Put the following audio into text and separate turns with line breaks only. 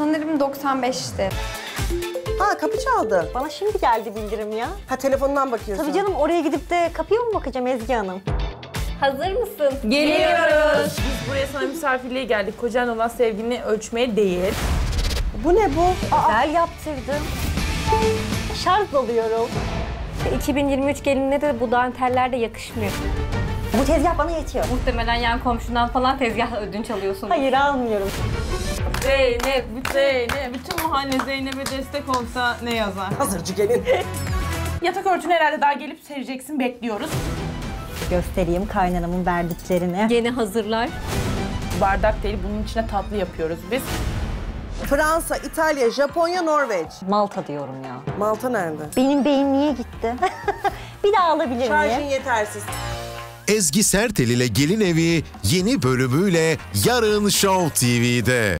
Sanırım 95'ti.
Ha, kapı çaldı.
Bana şimdi geldi bildirim ya.
Ha, telefonundan bakıyorsun.
Tabii canım, oraya gidip de kapıya mı bakacağım Ezgi Hanım?
Hazır mısın?
Geliyoruz. Biz buraya sana misafirliğe geldik. Kocanla olan sevgini ölçmeye değil.
Bu ne bu?
Güzel yaptırdım. Şarj oluyorum.
2023 gelinine de bu danteller de yakışmıyor.
Bu tezgah bana yetiyor.
Muhtemelen yan komşundan falan tezgah ödünç alıyorsun.
Hayır, almıyorum.
Zeynep, bütün mahalle Zeynep'e destek olsa ne yazar?
Hazırcı gelin.
Yatak örtünü herhalde daha gelip sereceksin, bekliyoruz.
Göstereyim kaynanamın verdiklerini.
Yeni hazırlar.
Bardak değil, bunun içine tatlı yapıyoruz biz.
Fransa, İtalya, Japonya, Norveç.
Malta diyorum ya.
Malta nerede?
Benim beyin niye gitti? Bir daha alabilir
Şarjın
miyim?
yetersiz.
Ezgi Sertel ile Gelin Evi yeni bölümüyle yarın Show TV'de.